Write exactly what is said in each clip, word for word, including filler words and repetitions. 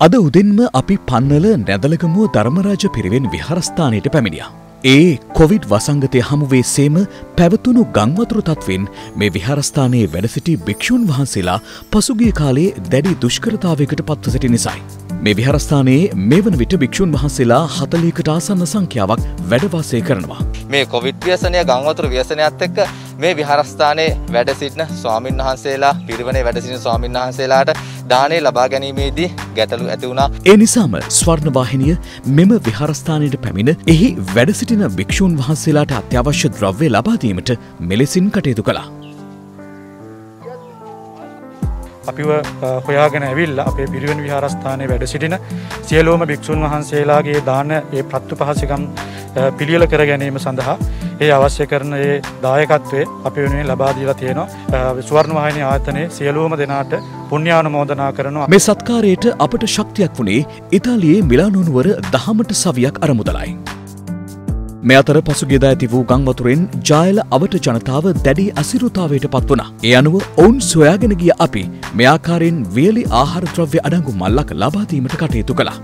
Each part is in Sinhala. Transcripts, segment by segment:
අද උදෙන්ම අපි පන්නල නැදලගමුව ධර්මරාජ පිරිවෙන් විහාරස්ථානයට පැමිණියා. ඒ කොවිඩ් වසංගතය හමුවේ සේම පැවතුණු ගංවතුර තත්වෙන් මේ විහාරස්ථානයේ වැඩ සිටි භික්ෂූන් වහන්සේලා පසුගිය කාලයේ දැඩි දුෂ්කරතාවයකට පත්ව සිටි නිසායි. මේ විහාරස්ථානයේ මේ වන විට භික්ෂූන් වහන්සේලා හතළිහකට ආසන්න සංඛ්‍යාවක් වැඩ වාසය කරනවා. මේ කොවිඩ් ව්‍යසනය ගංවතුර ව්‍යසනයත් එක්ක මේ විහාරස්ථානයේ වැඩ සිටින ස්වාමින් වහන්සේලා පිරිවෙනේ වැඩ සිටින ස්වාමින් වහන්සේලාට දානය ලබා ගැනීමේදී ගැටලු ඇති වුණා. ඒ නිසාම ස්වර්ණවාහිනිය මෙම විහාරස්ථානයට පැමිණ එහි වැඩ සිටින භික්ෂූන් වහන්සේලාට අත්‍යවශ්‍ය ද්‍රව්‍ය ලබා දීමට මෙලෙසින් කටයුතු කළා. අපිව හොයාගෙන ඇවිල්ලා අපේ පිරිවෙන් විහාරස්ථානයේ වැඩ සිටින සියලුම භික්ෂුන් වහන්සේලාගේ දාන ඒ ප්‍රත්තු පහසුකම් පිළියෙල කර ගැනීම සඳහා ඒ අවශ්‍ය කරන ඒ දායකත්වයේ අපි වෙනුවෙන් ලබා දීලා තියෙනවා. ස්වර්ණවාහිනී ආයතනයේ සියලුම දෙනාට පුණ්‍යානුමෝදනා කරනවා. මේ සත්කාරයට අපට ශක්තියක් වුණේ ඉතාලියේ මිලානෝ නුවර දහමට සවියක් අරමුදලයි. මේ අතර පසුගියදා ඇති වූ ගංවතුරෙන් ජායල අවට ජනතාව දැඩි අසිරුතාවයට පත් වුණා. ඒ අනුව ඔවුන් සොයාගෙන ගිය අපි මේ ආකාරයෙන් වියලි ආහාර ද්‍රව්‍ය අඩංගු මල්ලක් ලබා දීමට කටයුතු කළා.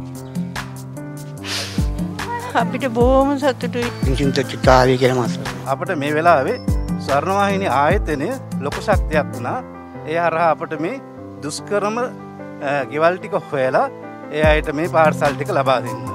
අපිට බොහොම සතුටුයි. චින්තචිත්තාවේ කියලා මාස. අපිට මේ වෙලාවේ ස්වර්ණවාහිනී ආයතනය ලොකු ශක්තියක් වුණා. ඒ හරහා අපිට මේ දුෂ්කරම ගෙවල් ටික හොයලා ඒ අයට මේ පාර්සල් ටික ලබා දෙන්න.